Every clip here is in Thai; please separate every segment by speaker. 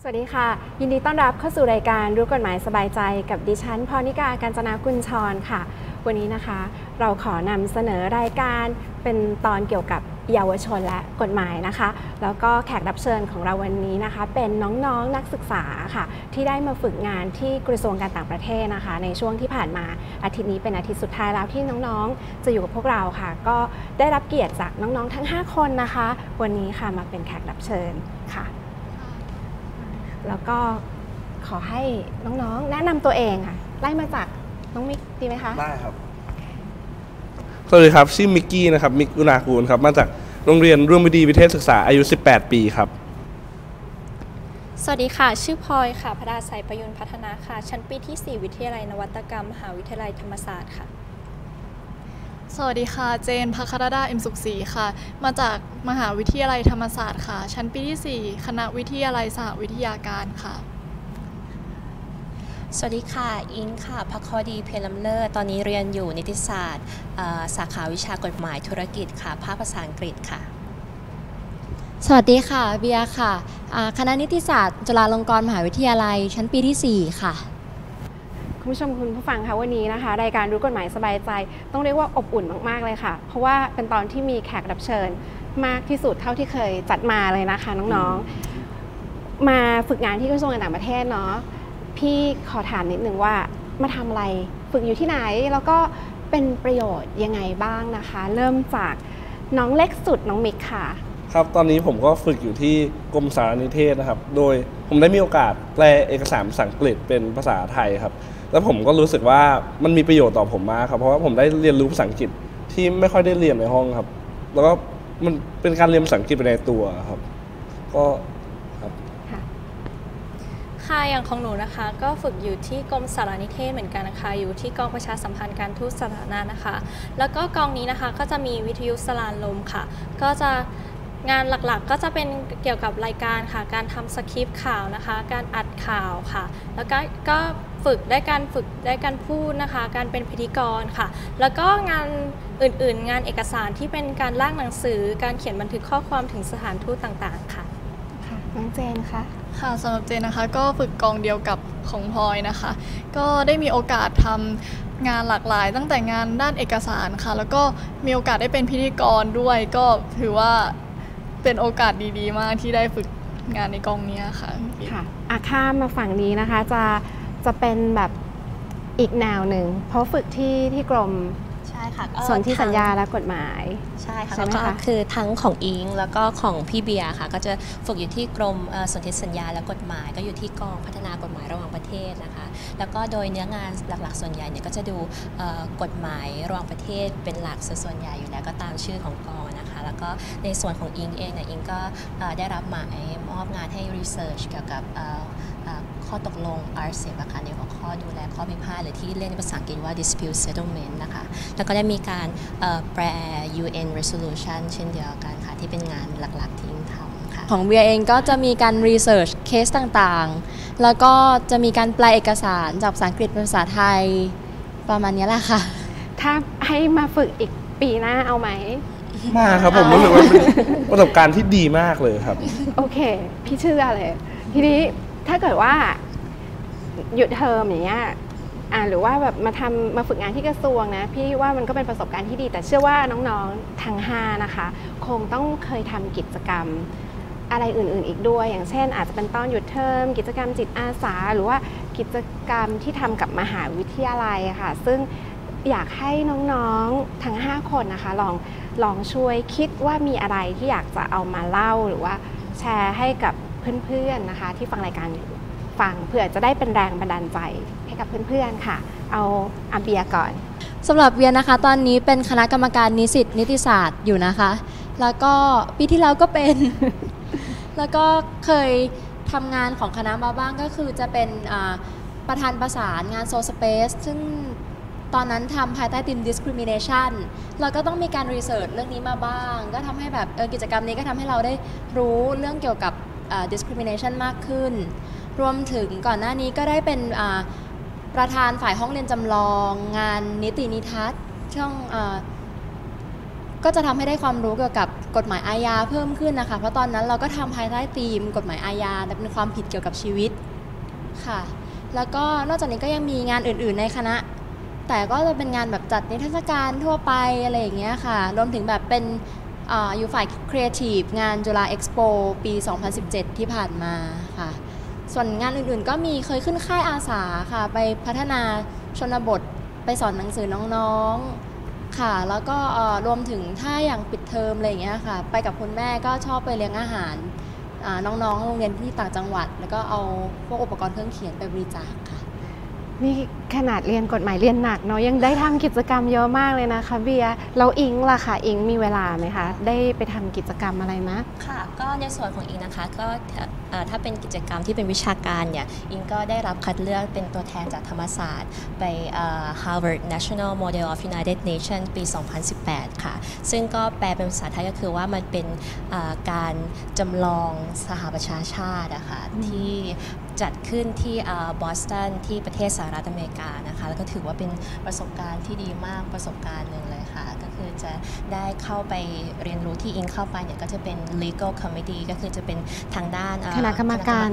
Speaker 1: วัสดีค่ะยินดีต้อนรับเข้าสู่รายการรู้กฎหมายสบายใจกับดิฉันพรนิกา กาญจนากุลชรค่ะวันนี้นะคะเราขอนำเสนอรายการเป็นตอนเกี่ยวกับเยาวชนและกฎหมายนะคะแล้วก็แขกรับเชิญของเราวันนี้นะคะเป็นน้องๆนักศึกษาค่ะที่ได้มาฝึกงานที่กระทรวงการต่างประเทศนะคะในช่วงที่ผ่านมาอาทิตย์นี้เป็นอาทิตย์สุดท้ายแล้วที่น้องๆจะอยู่กับพวกเราค่ะก็ได้รับเกียรติจากน้องๆทั้ง5คนนะคะวันนี้ค่ะมาเป็นแขกรับเชิญค่ะแล้วก็ขอให้น้องๆแนะนำตัวเองค่ะไล่มาจากน้องมิกดีไหมคะ
Speaker 2: ได้ครับสวัสดีครับชื่อมิกกี้นะครับมิกอุณากูลครับมาจากโรงเรียนร่วมวิทยาศึกษาอายุ18ปีครับ
Speaker 3: สวัสดีค่ะชื่อพลอยค่ะพดาไสประยุนพัฒนาค่ะชั้นปีที่4วิทยาลัยนวัตกรรมมหาวิทยาลัยธรรมศาสตร์ค่ะ
Speaker 4: สวัสดีค่ะเจนภครดา เอ็มสุขศรีค่ะมาจากมหาวิทยาลัยธรรมศาสตร์ค่ะชั้นปีที่4คณะวิทยาลัยสหวิทยาการค่ะ
Speaker 5: สวัสดีค่ะอิงค่ะภัคดีเพลำเลิศตอนนี้เรียนอยู่นิติศาสตร์สาขาวิชากฎหมายธุรกิจค่ะภาคภาษาอังกฤษค่ะ
Speaker 6: สวัสดีค่ะเบียร์ค่ะคณะนิติศาสตร์จุฬาลงกรณ์มหาวิทยาลัยชั้นปีที่4ค่ะ
Speaker 1: คุณผู้ชมคุณผู้ฟังคะวันนี้นะคะรายการรู้กฎหมายสบายใจต้องเรียกว่าอบอุ่นมากๆเลยค่ะเพราะว่าเป็นตอนที่มีแขกรับเชิญมากที่สุดเท่าที่เคยจัดมาเลยนะคะน้องๆมาฝึกงานที่กระทรวงการต่างประเทศเนาะพี่ขอถามนิดนึงว่ามาทำอะไรฝึกอยู่ที่ไหนแล้วก็เป็นประโยชน์ยังไงบ้างนะคะเริ่มจากน้องเล็กสุดน้องมิกค่ะ
Speaker 2: ครับตอนนี้ผมก็ฝึกอยู่ที่กรมสารนิเทศนะครับโดยผมได้มีโอกาสแปลเอกสารภาษาอังกฤษเป็นภาษาไทยครับแล้วผมก็รู้สึกว่ามันมีประโยชน์ต่อผมมากครับเพราะว่าผมได้เรียนรู้ภาษาอังกฤษที่ไม่ค่อยได้เรียนในห้องครับแล้วก็มันเป็นการเรียนภาษาอังกฤษไปในตัวครับก็ครับ
Speaker 3: ค่ะอย่างของหนูนะคะก็ฝึกอยู่ที่กรมสารนิเทศเหมือนกันนะคะอยู่ที่กองประชาสัมพันธ์การทูตสาธารณะนะคะแล้วก็กองนี้นะคะก็จะมีวิทยุสลานลมค่ะก็จะงานหลักๆก็จะเป็นเกี่ยวกับรายการค่ะการทำสคริปต์ข่าวนะคะการอัดข่าวค่ะแล้วก็ฝึกได้การพูดนะคะการเป็นพิธีกรค่ะแล้วก็งานอื่นๆงานเอกสารที่เป็นการร่างหนังสือการเขียนบันทึกข้อความถึงสถานทูตต่างๆค่ะ
Speaker 1: ค่ะน้องเจนค่ะ
Speaker 4: ค่ะสำหรับเจนนะคะก็ฝึกกองเดียวกับของพลอยนะคะก็ได้มีโอกาสทำงานหลากหลายตั้งแต่งานด้านเอกสารค่ะแล้วก็มีโอกาสได้เป็นพิธีกรด้วยก็ถือว่าเป็นโอกาสดีๆมากที่ได้ฝึกงานในกองนี้ค่ะ
Speaker 1: ค่ะข้ามมาฝั่งนี้นะคะจะเป็นแบบอีกแนวหนึ่งเพราะฝึกที่กรม
Speaker 5: ใช่ค่ะ
Speaker 1: ส่วนที่สัญญาและกฎหมาย
Speaker 5: ใช่ค่ะแล้วก็คือทั้งของอิงแล้วก็ของพี่เบียร์ค่ะก็จะฝึกอยู่ที่กรมสนธิสัญญาและกฎหมายก็อยู่ที่กองพัฒนากฎหมายระหว่างประเทศนะคะแล้วก็โดยเนื้องานหลักๆส่วนใหญ่เนี่ยก็จะดูกฎหมายระหว่างประเทศเป็นหลักส่วนใหญ่อยู่แล้วก็ตามชื่อของกองนะคะแล้วก็ในส่วนของอิงเองเนี่ยอิงก็ได้รับหมายมอบงานให้รีเสิร์ชเกี่ยวกับข้อตกลง RCEP นะคะในหัวข้อดูแลข้อพิพาทหรือที่เรียกในภาษาอังกฤษว่า dispute settlement นะคะแล้วก็ได้มีการแปล UN resolution เช่นเดียวกันค่ะที่เป็นงานหลักๆที่ทำค่ะ
Speaker 6: ของเบียเองก็จะมีการรีเสิร์ชเคสต่างๆแล้วก็จะมีการแปลเอกสารจากภาษาอังกฤษเป็นภาษาไทยประมาณนี้แหละค่ะ
Speaker 1: ถ้าให้มาฝึกอีกปีหน้าเอาไหม
Speaker 2: มาครับผมรู้สึกว่าเป็นประสบการณ์ที่ดีมากเลยครับ
Speaker 1: โอเคพี่เชื่อเลยทีนี้ถ้าเกิดว่าหยุดเทอมอย่างเงี้ยหรือว่าแบบมาฝึกงานที่กระทรวงนะพี่ว่ามันก็เป็นประสบการณ์ที่ดีแต่เชื่อว่าน้องๆทั้ง5นะคะคงต้องเคยทำกิจกรรมอะไรอื่นๆอีกด้วยอย่างเช่นอาจจะเป็นตอนหยุดเทอมกิจกรรมจิตอาสาหรือว่ากิจกรรมที่ทำกับมหาวิทยาลัยค่ะซึ่งอยากให้น้องๆทั้ง5คนนะคะลองช่วยคิดว่ามีอะไรที่อยากจะเอามาเล่าหรือว่าแชร์ให้กับเพื่อนๆนะคะที่ฟังรายการอยู่ฟังเพื่อจะได้เป็นแรงบันดาลใจให้กับเพื่อนๆค่ะเอาอาเบียก่อน
Speaker 6: สำหรับเบียนะคะตอนนี้เป็นคณะกรรมการนิสิตนิติศาสตร์อยู่นะคะแล้วก็ปีที่แล้วก็เป็น แล้วก็เคยทำงานของคณะมาบ้างก็คือจะเป็นประธานประสานงานโซสเปซซึ่งตอนนั้นทำภายใต้ธีม discrimination เราก็ต้องมีการรีเสิร์ชเรื่องนี้มาบ้างก็ทำให้แบบกิจกรรมนี้ก็ทำให้เราได้รู้เรื่องเกี่ยวกับdiscrimination มากขึ้นรวมถึงก่อนหน้านี้ก็ได้เป็นประธานฝ่ายห้องเรียนจำลองงานนิตินิทัศน์ช่องก็จะทำให้ได้ความรู้เกี่ยวกับกฎหมายอาญาเพิ่มขึ้นนะคะเพราะตอนนั้นเราก็ทำภายใต้ธีมกฎหมายอาญาเป็นความผิดเกี่ยวกับชีวิตค่ะแล้วก็นอกจากนี้ก็ยังมีงานอื่นๆในคณะแต่ก็จะเป็นงานแบบจัดนิทรรศการทั่วไปอะไรอย่างเงี้ยค่ะรวมถึงแบบเป็นอยู่ฝ่ายครีเอทีฟงานจุฬาเอ็กซ์โปปี 2017 ที่ผ่านมาค่ะส่วนงานอื่นๆก็มีเคยขึ้นค่ายอาสาค่ะไปพัฒนาชนบทไปสอนหนังสือน้องๆค่ะแล้วก็รวมถึงถ้าอย่างปิดเทอมอะไรอย่างเงี้ยค่ะไปกับคุณแม่ก็ชอบไปเลี้ยงอาหารน้องๆโรงเรียนที่ต่างจังหวัดแล้วก็เอาพวกอุปกรณ์เครื่องเขียนไปบริจาคค่ะ
Speaker 1: นี่ขนาดเรียนกฎหมายเรียนหนักเนาะยังได้ทำกิจกรรมเยอะมากเลยนะคะเบียร์แล้วอิงล่ะค่ะอิงมีเวลาไหมคะได้ไปทำกิจกรรมอะไรมั้ย
Speaker 5: ค่ะก็ในส่วนของอิงนะคะก็ถ้าเป็นกิจกรรมที่เป็นวิชาการเนี่ยอิงก็ได้รับคัดเลือกเป็นตัวแทนจากธรรมศาสตร์ไป Harvard National Model of United Nations ปี 2018 ค่ะซึ่งก็แปลเป็นภาษาไทยก็คือว่ามันเป็นการจำลองสหประชาชาตินะคะที่จัดขึ้นที่บอสตันที่ประเทศสหรัฐอเมริกานะคะแล้วก็ถือว่าเป็นประสบการณ์ที่ดีมากประสบการณ์หนึ่งเลยค่ะก็คือจะได้เข้าไปเรียนรู้ที่อิงเข้าไปเนี่ยก็จะเป็น legal committee ก็คือจะเป็นทางด้าน
Speaker 1: คณะกรรมการ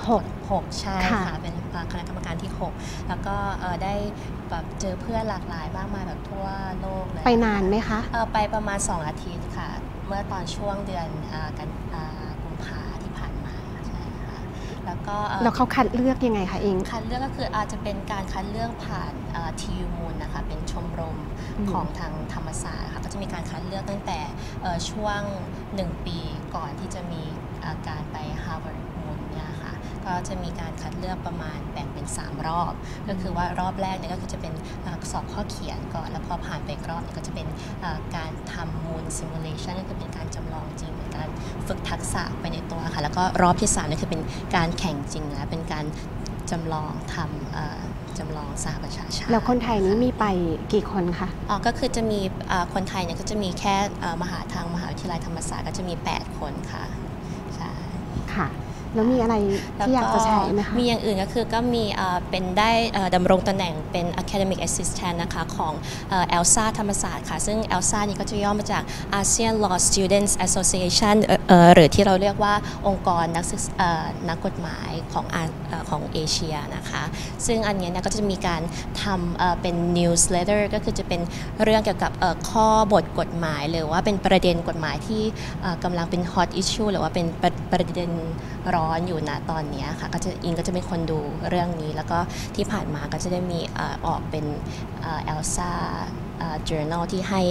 Speaker 5: 6ใช่ค่ะเป็นคณะกรรมการที่6แล้วก็ได้แบบเจอเพื่อนหลากหลายมากมายแบบทั่วโลกเลย
Speaker 1: ไปนานไหมคะ
Speaker 5: ไปประมาณ2 อาทิตย์ค่ะเมื่อตอนช่วงเดือนกุมภาที่ผ่านมาใช่ค่ะแล้วก็
Speaker 1: แล้วเขาคัดเลือกยังไงคะอิง
Speaker 5: คัดเลือกก็คืออาจจะเป็นการคัดเลือกผ่านทียูมูลนะคะเป็นชมรมของทางธรรมศาสตร์ค่ะก็จะมีการคัดเลือกตั้งแต่ช่วง1 ปีก่อนที่จะมีการไป Harvard เนี่ยค่ะก็จะมีการคัดเลือกประมาณแบ่งเป็น3 รอบก็คือว่ารอบแรกเนี่ยก็คือจะเป็นสอบข้อเขียนก่อนแล้วพอผ่านไปรอบเนี่ยก็จะเป็นการทำ Moon Simulation ก็คือเป็นการจำลองจริงเป็นการฝึกทักษะไปในตัวค่ะแล้วก็รอบที่3เนี่ยคือเป็นการแข่งจริงนะเป็นการจำลองทำจำลองสหประชาชาติ
Speaker 1: แล้วคนไทยนี้มีไปกี่คนคะ
Speaker 5: ก็คือจะมีคนไทยเนี่ยก็จะมีแค่มหาวิทยาลัยธรรมศาสตร์ก็จะมี8 คนค่ะใช่
Speaker 1: ค่ะแล้วมีอะไรที่อยากจะใช้ไหมคะ
Speaker 5: มีอย่างอื่นก็คือก็มีเป็นได้ดำรงตำแหน่งเป็น Academic Assistant นะคะของ ELSA ธรรมศาสตร์ค่ะซึ่ง ELSA นี่ก็จะย่อมาจาก ASEAN Law Students Association หรือที่เราเรียกว่าองค์กรนักกฎหมายของเอเชียนะคะซึ่งอันนี้ก็จะมีการทำเป็น newsletter ก็คือจะเป็นเรื่องเกี่ยวกับข้อบทกฎหมายหรือว่าเป็นประเด็นกฎหมายที่กำลังเป็น hot issue หรือว่าเป็นประเด็นร้อนอยู่ณตอนนี้ค่ะอิงก็จะเป็นคนดูเรื่องนี้แล้วก็ที่ผ่านมาก็จะได้มีออกเป็น ELSA Journal ที่ให้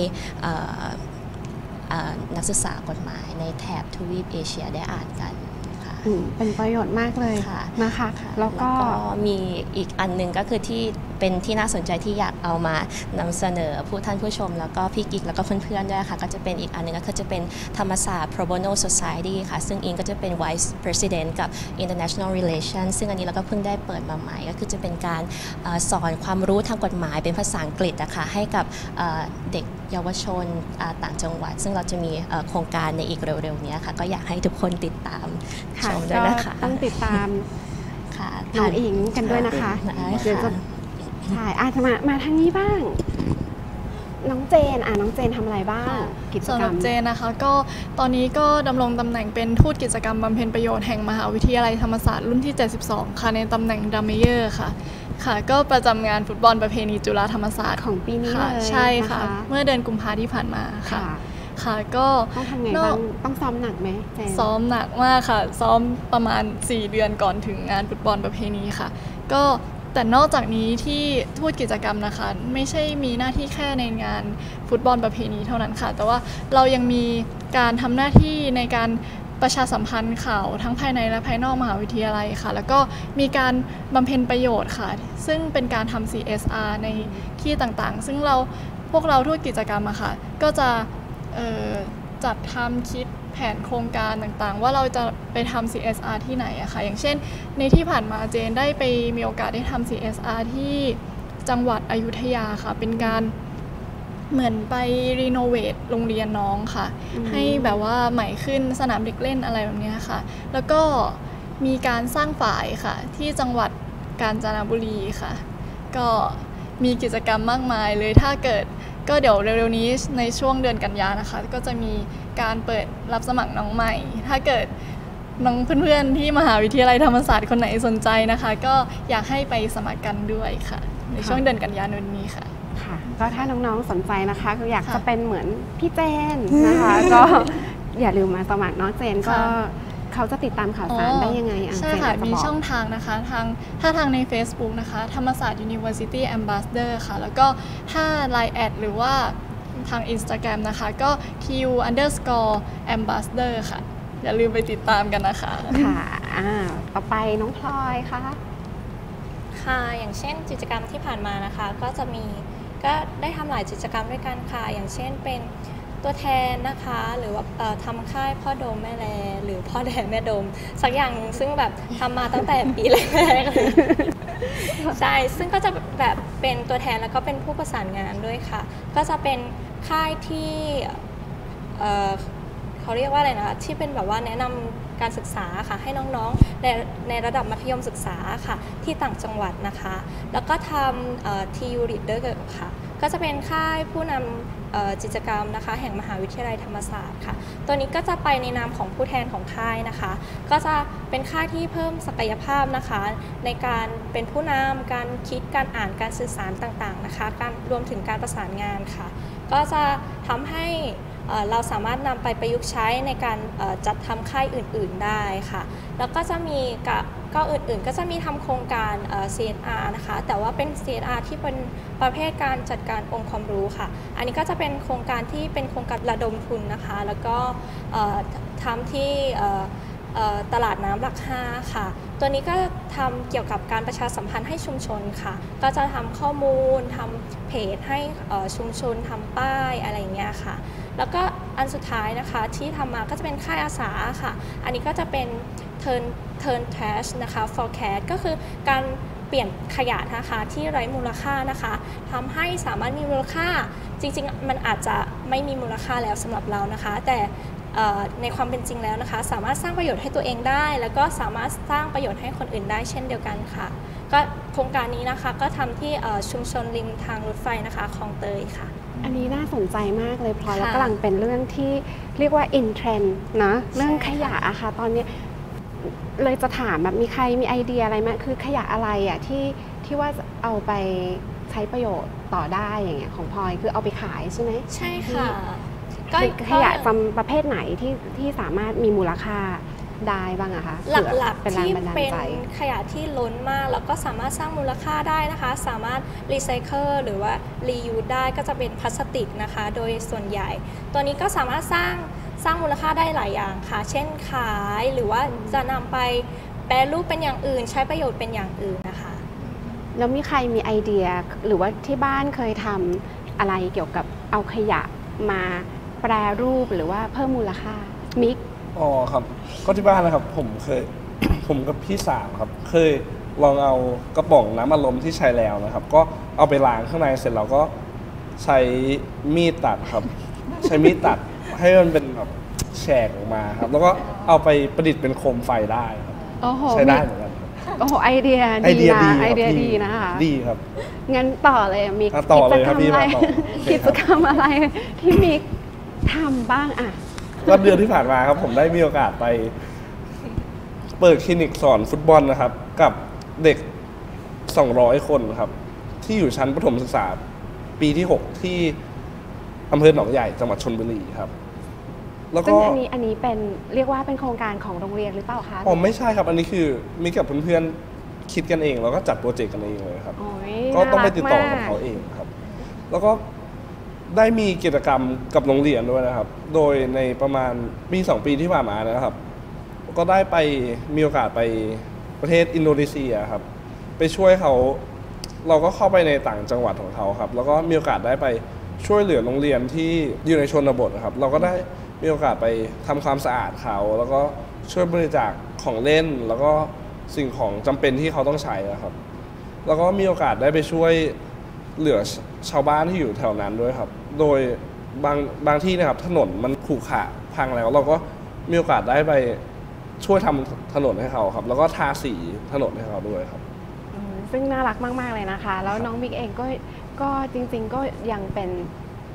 Speaker 5: นักศึกษากฎหมายในแถบทวีปเอเชียได้อ่านกัน
Speaker 1: เป็นประโยชน์มากเลยนะคะแล้วก็
Speaker 5: มีอีกอันนึงก็คือที่เป็นที่น่าสนใจที่อยากเอามานำเสนอท่านผู้ชมแล้วก็พี่กิ๊กแล้วก็เพื่อนๆด้วยค่ะก็จะเป็นอีกอันนึงก็คือจะเป็นธรรมศาสตร์ Pro Bono Society ค่ะซึ่งอิงก็จะเป็น Vice President กับ International Relations ซึ่งอันนี้เราก็เพิ่งได้เปิดมาใหม่ก็คือจะเป็นการสอนความรู้ทางกฎหมายเป็นภาษาอังกฤษนะคะให้กับเด็กเยาวชนต่างจังหวัดซึ่งเราจะมีโครงการในอีกเร็วๆนี้ค่ะก็อยากให้ทุกคนติดตามชมด้วยนะคะ
Speaker 1: ต้องติดตามน้องอิงกันด้วยนะคะเดี๋ยวจะถ่ายจะมาทางนี้บ้างน้องเจนทำอะไรบ้างกิจกรรม
Speaker 4: สำหรับเจนนะคะก็ตอนนี้ก็ดำรงตำแหน่งเป็นทูตกิจกรรมบำเพ็ญประโยชน์แห่งมหาวิทยาลัยธรรมศาสตร์รุ่นที่72ค่ะในตำแหน่งดัมเมเยอร์ค่ะก็ประจำงานฟุตบอลประเพณีจุฬาธรรมศาสตร์
Speaker 1: ของปีนี้เลย
Speaker 4: ใช่ค่ะเมื่อเดือนกุมภาพันธ์ที่ผ่านมาค่ะก็
Speaker 1: ต้องทำไงบ้างต้องซ้อมหนักไหม
Speaker 4: ซ้อมหนักมากค่ะซ้อมประมาณ4 เดือนก่อนถึงงานฟุตบอลประเพณีค่ะก็แต่นอกจากนี้ที่ทูตกิจกรรมนะคะไม่ใช่มีหน้าที่แค่ในงานฟุตบอลประเพณีเท่านั้นค่ะแต่ว่าเรายังมีการทำหน้าที่ในการประชาสัมพันธ์ข่าวทั้งภายในและภายนอกมหาวิทยาลัยค่ะแล้วก็มีการบำเพ็ญประโยชน์ค่ะซึ่งเป็นการทำ CSR ในที่ต่างๆซึ่งพวกเราทูตกิจกรรมอะค่ะก็จะจัดทำคิดแผนโครงการต่างๆว่าเราจะไปทำ CSR ที่ไหนอะค่ะอย่างเช่นในที่ผ่านมาเจนได้ไปมีโอกาสได้ทำ CSR ที่จังหวัดอยุธยาค่ะเป็นการเหมือนไปรีโนเวทโรงเรียนน้องค่ะให้แบบว่าใหม่ขึ้นสนามเด็กเล่นอะไรแบบนี้ค่ะแล้วก็มีการสร้างฝ่ายค่ะที่จังหวัดกาญจนบุรีค่ะก็มีกิจกรรมมากมายเลยถ้าเกิดก็เดี๋ยวเร็วๆนี้ในช่วงเดือนกันยายนนะคะก็จะมีการเปิดรับสมัครน้องใหม่ ถ้าเกิดน้องเพื่อนๆที่มหาวิทยาลัยธรรมศาสตร์คนไหนสนใจนะคะก็อยากให้ไปสมัครกันด้วยค่ะในช่วงเดือนกันยายนนี้ค่ะ
Speaker 1: ค่ะก็ถ้าน้องๆสนใจนะคะก็อยากจะเป็นเหมือนพี่เจนนะคะก็อย่าลืมมาสมัครน้องเจนก็เขาจะติดตามข่าวสารได้ยังไง
Speaker 4: ใช่ค่ะมีช่องทางนะคะถ้าทางใน Facebook นะคะธรรมศาสตร์ University Ambassador ค่ะแล้วก็ถ้า Line แอดหรือว่าทาง Instagram นะคะก็ tu_ambassador ค่ะอย่าลืมไปติดตามกันนะคะ
Speaker 1: ค่ะต่อไปน้องพลอยค่ะ
Speaker 3: ค่ะอย่างเช่นกิจกรรมที่ผ่านมานะคะก็ได้ทำหลายกิจกรรมด้วยกันค่ะอย่างเช่นเป็นตัวแทนนะคะหรือว่าทำค่ายพ่อโดมแม่แลหรือพ่อแดงแม่โดมสักอย่างซึ่งแบบทำมาตั้งแต่ปีแรกๆเลยใช่ซึ่งก็จะแบบเป็นตัวแทนแล้วก็เป็นผู้ประสานงานด้วยค่ะก็จะเป็นค่ายที่เขาเรียกว่าอะไรนะที่เป็นแบบว่าแนะนำการศึกษาค่ะให้น้องๆในระดับมัธยมศึกษาค่ะที่ต่างจังหวัดนะคะแล้วก็ทำTU Leader ค่ะก็จะเป็นค่ายผู้นำกิจกรรมนะคะแห่งมหาวิทยาลัยธรรมศาสตร์ค่ะตัวนี้ก็จะไปในนามของผู้แทนของค่ายนะคะก็จะเป็นค่ายที่เพิ่มศักยภาพนะคะในการเป็นผู้นำการคิดการอ่านการสื่อสารต่างๆนะคะการรวมถึงการประสานงานค่ะก็จะทำให้เราสามารถนำไปประยุกต์ใช้ในการจัดทำค่ายอื่นๆได้ค่ะแล้วก็จะมีก็อื่นๆก็จะมีทำโครงการ CSR นะคะแต่ว่าเป็น CSR ที่เป็นประเภทการจัดการองค์ความรู้ค่ะอันนี้ก็จะเป็นโครงการที่เป็นโครงการระดมทุนนะคะแล้วก็ทำที่ตลาดน้ำหลัก5ค่ะตัวนี้ก็ทำเกี่ยวกับการประชาสัมพันธ์ให้ชุมชนค่ะก็จะทำข้อมูลทำเพจให้ชุมชนทำป้ายอะไรอย่างเงี้ยค่ะแล้วก็อันสุดท้ายนะคะที่ทำมาก็จะเป็นค่ายอาสาค่ะอันนี้ก็จะเป็น turn trash นะคะ forecast ก็คือการเปลี่ยนขยะนะคะที่ไร้มูลค่านะคะทำให้สามารถมีมูลค่าจริงๆมันอาจจะไม่มีมูลค่าแล้วสำหรับเรานะคะแต่ในความเป็นจริงแล้วนะคะสามารถสร้างประโยชน์ให้ตัวเองได้แล้วก็สามารถสร้างประโยชน์ให้คนอื่นได้เช่นเดียวกันค่ะก็โครงการนี้นะคะก็ทำที่ชุมชนริมทางรถไฟนะคะคลองเตยค่ะ
Speaker 1: อันนี้น่าสนใจมากเลยพลอยแล้วกำลังเป็นเรื่องที่เรียกว่า in trend นะเรื่องขยะอะค่ะตอนนี้เลยจะถามแบบมีใครมีไอเดียอะไรไหมคือขยะอะไรอะที่ว่าเอาไปใช้ประโยชน์ต่อได้อย่างเงี้ยของพลอยคือเอาไปขายใช่ไหม
Speaker 3: ใช่ค่ะ
Speaker 1: ขยะจำประเภทไหนที่สามารถมีมูลค่าได้บ้างอะคะ
Speaker 3: หลักๆที่เป็นขยะที่ล้นมากแล้วก็สามารถสร้างมูลค่าได้นะคะสามารถรีไซเคิลหรือว่ารียูสได้ก็จะเป็นพลาสติกนะคะโดยส่วนใหญ่ตัวนี้ก็สามารถสร้างมูลค่าได้หลายอย่างค่ะเช่นขายหรือว่าจะนำไปแปรรูปเป็นอย่างอื่นใช้ประโยชน์เป็นอย่างอื่นนะคะ
Speaker 1: แล้วมีใครมีไอเดียหรือว่าที่บ้านเคยทำอะไรเกี่ยวกับเอาขยะมาแปรรูปหรือว่าเพิ่มมูลค่ามิก
Speaker 2: อ๋อครับก็ที่บ้านนะครับผมเคย ผมกับพี่สาวครับเคยลองเอากระป๋องน้ำอัดลมที่ใช้แล้วนะครับก็เอาไปล้างข้างในเสร็จแล้วก็ใช้มีดตัดครับ ใช้มีดตัดให้มันเป็นแบบแฉกออกมาครับแล้วก็เอาไปประดิษฐ์เป็นโคมไฟได้ครับใช้ได้เหมือนกัน
Speaker 1: โอ้โหไอเดียดีนะไอเดียดีนะคะ
Speaker 2: ดีครับ
Speaker 1: งั้นต่อเลยมีกิจกรรมอะไรกิจกรรมอะไรที่มิกทำบ้างอ่ะ
Speaker 2: ก็เดือนที่ผ่านมาครับผมได้มีโอกาสไปเปิดคลินิกสอนฟุตบอลนะครับกับเด็ก200คนครับที่อยู่ชั้นประถมศึกษาปีที่6ที่อำเภอหนองใหญ่จังหวัดชลบุรีครับ
Speaker 1: แล้วก็อันนี้เป็นเรียกว่าเป็นโครงการของโรงเรียนหรือเปล่าคะ
Speaker 2: อ๋อไม่ใช่ครับอันนี้คือมีกับเพื่อนๆคิดกันเองแล้วก็จัดโปรเจกต์กันเองเลยครับก็ต้องไปติดต่อกับเขาเองครับแล้วก็ได้มีกิจกรรมกับโรงเรียนด้วยนะครับโดยในประมาณปี2ปีที่ผ่านมานะครับก็ได้ไปมีโอกาสไปประเทศอินโดนีเซียครับไปช่วยเขาเราก็เข้าไปในต่างจังหวัดของเขาครับแล้วก็มีโอกาสได้ไปช่วยเหลือโรงเรียนที่อยู่ในชนบทครับเราก็ได้มีโอกาสไปทำความสะอาดเขาแล้วก็ช่วยบริจาคของเล่นแล้วก็สิ่งของจำเป็นที่เขาต้องใช้ครับแล้วก็มีโอกาสได้ไปช่วยเหลือชาวบ้านที่อยู่แถวนั้นด้วยครับโดยบางที่นะครับถนนมันขรุขระพังแล้วเราก็มีโอกาสได้ไปช่วยทำถนนให้เขาครับแล้วก็ทาสีถนนให้เขาด้วยครับ
Speaker 1: ซึ่งน่ารักมากๆเลยนะคะแล้วน้องมิกเองก็จริงๆก็ยังเป็น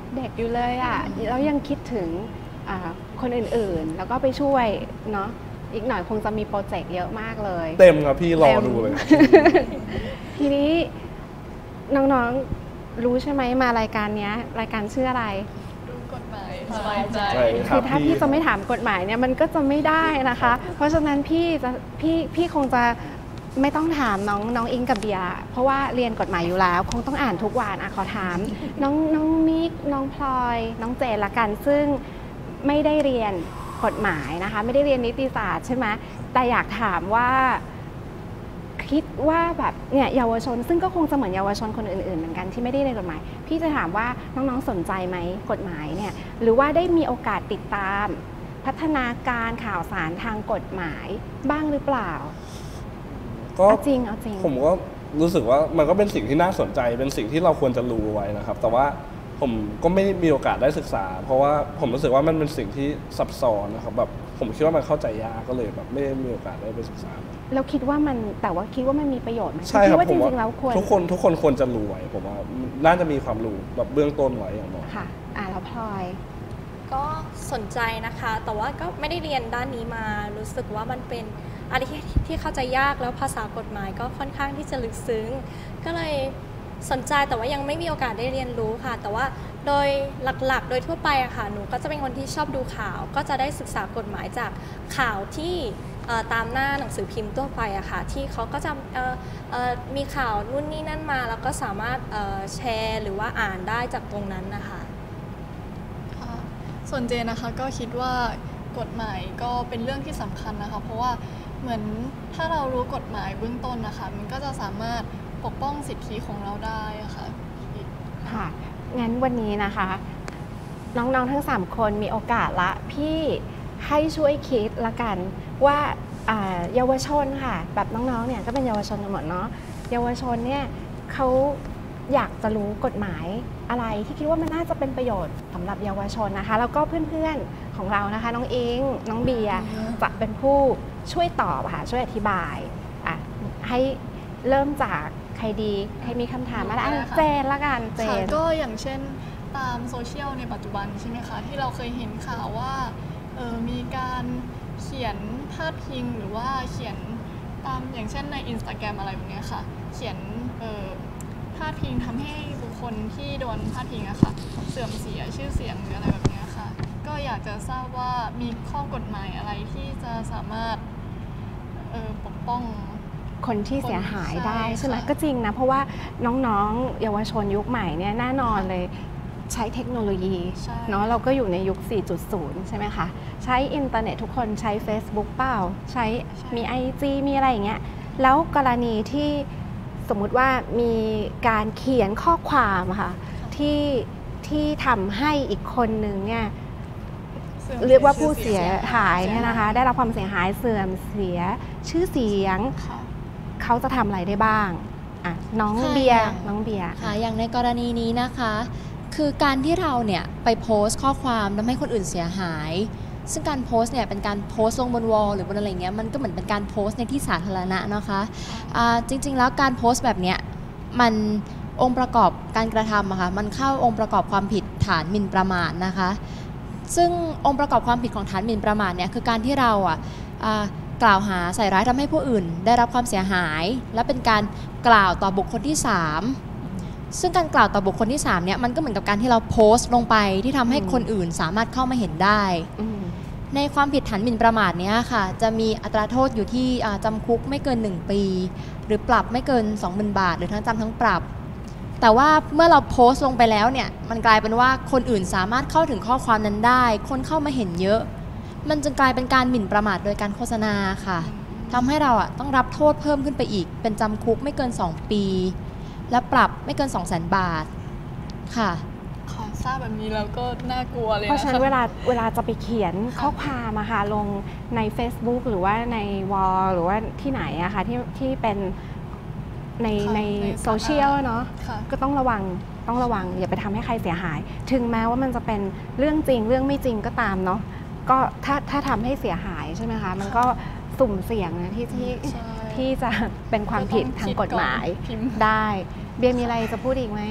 Speaker 1: เด็กอยู่เลยอ่ะแล้วยังคิดถึงคนอื่นๆแล้วก็ไปช่วยเนาะอีกหน่อยคงจะมีโปรเจกต์เยอะมากเลย
Speaker 2: เต็มครับพี่รอดูเลยครับ
Speaker 1: ทีนี้น้องๆรู้ใช่ไหมมารายการนี้รายการชื่ออะไร
Speaker 4: รู้กฎหมายสบายใจ
Speaker 1: คือถ้าพี่จะไม่ถามกฎหมายเนี่ยมันก็จะไม่ได้นะคะ เพราะฉะนั้นพี่คงจะไม่ต้องถามน้องอิงกับเบียร์เพราะว่าเรียนกฎหมายอยู่แล้วคงต้องอ่านทุกวันขอถามน้องมิกน้องพลอยน้องเจนละกันซึ่งไม่ได้เรียนกฎหมายนะคะไม่ได้เรียนนิติศาสตร์ใช่ไหมแต่อยากถามว่าคิดว่าแบบเนี่ยเยาวชนซึ่งก็คงจะเหมือนเยาวชนคนอื่นๆเหมือนกันที่ไม่ได้เรียนกฎหมายพี่จะถามว่าน้องๆสนใจไหมกฎหมายเนี่ยหรือว่าได้มีโอกาสติดตามพัฒนาการข่าวสารทางกฎหมายบ้างหรือเปล่า
Speaker 2: ก็
Speaker 1: เอาจริง
Speaker 2: ผมก็รู้สึกว่ามันก็เป็นสิ่งที่น่าสนใจเป็นสิ่งที่เราควรจะรู้ไว้นะครับแต่ว่าผมก็ไม่มีโอกาสได้ศึกษาเพราะว่าผมรู้สึกว่ามันเป็นสิ่งที่ซับซ้อนนะครับแบบผมคิดว่ามันเข้าใจยากก็เลยแบบไม่มีโอกาสได้ไปศึกษา
Speaker 1: แล้วคิดว่ามันแต่ว่าคิดว่ามันมีประโยชน์ไหม
Speaker 2: ใช่ครับ
Speaker 1: ว่าจริงๆแล้วควร
Speaker 2: ทุกคนควรจะรู้ไว้ผมว่าน่าจะมีความรู้แบบเบื้องต้นไว้อย่างน้อย
Speaker 1: ค่ะแล้วพลอย
Speaker 3: ก็สนใจนะคะแต่ว่าก็ไม่ได้เรียนด้านนี้มารู้สึกว่ามันเป็นอะไรที่เข้าใจยากแล้วภาษากฎหมายก็ค่อนข้างที่จะลึกซึ้งก็เลยสนใจแต่ว่ายังไม่มีโอกาสได้เรียนรู้ค่ะแต่ว่าโดยหลักๆโดยทั่วไปอะค่ะหนูก็จะเป็นคนที่ชอบดูข่าวก็จะได้ศึกษากฎหมายจากข่าวที่ตามหน้าหนังสือพิมพ์ทั่วไปอะค่ะที่เขาก็จะมีข่าวนู่นนี่นั่นมาแล้วก็สามารถแชร์หรือว่าอ่านได้จากตรงนั้นนะคะ
Speaker 4: ส่วนเจนนะคะก็คิดว่ากฎหมายก็เป็นเรื่องที่สำคัญนะคะเพราะว่าเหมือนถ้าเรารู้กฎหมายเบื้องต้นนะคะมันก็จะสามารถปกป้องสิทธิของเราได้ค่ะ
Speaker 1: งั้นวันนี้นะคะน้องๆทั้ง3คนมีโอกาสละพี่ให้ช่วยคิดละกันว่าเยาวชนค่ะแบบน้องๆเนี่ยก็เป็นเยาวชนกันหมดเนาะเยาวชนเนี่ยเขาอยากจะรู้กฎหมายอะไรที่คิดว่ามันน่าจะเป็นประโยชน์สำหรับเยาวชนนะคะแล้วก็เพื่อนๆของเรานะคะน้องอิงน้องเบียร์จะเป็นผู้ช่วยตอบค่ะช่วยอธิบายให้เริ่มจากใครดีใครมีคำถามอะไรเจนละกันเจน
Speaker 4: ก็อย่างเช่นตามโซเชียลในปัจจุบันใช่ไหมคะที่เราเคยเห็นข่าวว่ามีการเขียนพาดพิงหรือว่าเขียนตามอย่างเช่นใน Instagram อะไรแบบนี้ค่ะเขียนพาดพิงทำให้บุคคลที่โดนพาดพิงอะค่ะเสื่อมเสียชื่อเสียงหรืออะไรแบบนี้ค่ะก็อยากจะทราบว่ามีข้อกฎหมายอะไรที่จะสามารถปกป้อง
Speaker 1: คนที่เสียหายได้ใช่ไหมก็จริงนะเพราะว่าน้องๆเยาวชนยุคใหม่เนี่ยแน่นอนเลยใช้เทคโนโลยีเนาะเราก็อยู่ในยุค 4.0 ใช่ไหมคะใช้อินเทอร์เน็ตทุกคนใช้ Facebook เปล่าใช้มี IG มีอะไรอย่างเงี้ยแล้วกรณีที่สมมุติว่ามีการเขียนข้อความค่ะที่ทำให้อีกคนนึงเนี่ยเรียกว่าผู้เสียหายเนี่ยนะคะได้รับความเสียหายเสื่อมเสียชื่อเสียงเขาจะทำอะไรได้บ้างน้องเบียร์
Speaker 6: ค่ะอย่างในกรณีนี้นะคะคือการที่เราเนี่ยไปโพสต์ข้อความทำให้คนอื่นเสียหายซึ่งการโพสต์เนี่ยเป็นการโพสต์ลงบนวอลหรือบนอะไรเงี้ยมันก็เหมือนเป็นการโพสต์ในที่สาธารณะนะคะจริงๆแล้วการโพสต์แบบเนี้ยมันองค์ประกอบการกระทำอะค่ะมันเข้าองค์ประกอบความผิดฐานหมิ่นประมาทนะคะซึ่งองค์ประกอบความผิดของฐานหมิ่นประมาทเนี่ยคือการที่เรากล่าวหาใส่ร้ายทำให้ผู้อื่นได้รับความเสียหายและเป็นการกล่าวต่อบุคคลที่3ซึ่งการกล่าวต่อบุคคลที่3เนี่ยมันก็เหมือนกับการที่เราโพสต์ลงไปที่ทำให้คนอื่นสามารถเข้ามาเห็นได้ในความผิดฐานหมิ่นประมาทเนี้ยค่ะจะมีอัตราโทษอยู่ที่จำคุกไม่เกิน1 ปีหรือปรับไม่เกิน 20,000 บาทหรือทั้งจำทั้งปรับแต่ว่าเมื่อเราโพสต์ลงไปแล้วเนี่ยมันกลายเป็นว่าคนอื่นสามารถเข้าถึงข้อความนั้นได้คนเข้ามาเห็นเยอะมันจึงกลายเป็นการหมิ่นประมาทโดยการโฆษณาค่ะทำให้เราต้องรับโทษเพิ่มขึ้นไปอีกเป็นจำคุกไม่เกิน2 ปีและปรับไม่เกิน 200,000 บาทค่ะ
Speaker 4: ทราบแบบนี้แล้วก็น่ากลัวเลยนะคะ
Speaker 1: เพราะฉะนั้นเวลาจะไปเขียนข้อความลงใน Facebook หรือว่าในวอลหรือว่าที่ไหนอะค่ะที่เป็นในโซเชียลเนาะก็ต้องระวังอย่าไปทำให้ใครเสียหายถึงแม้ว่ามันจะเป็นเรื่องจริงเรื่องไม่จริงก็ตามเนาะก็ถ้าทำให้เสียหายใช่ไหมคะมันก็สุ่มเสี่ยงนะที่จะเป็นความผิดทางกฎหมายได้เบียร์มีอะไรจะพูดอีกไหม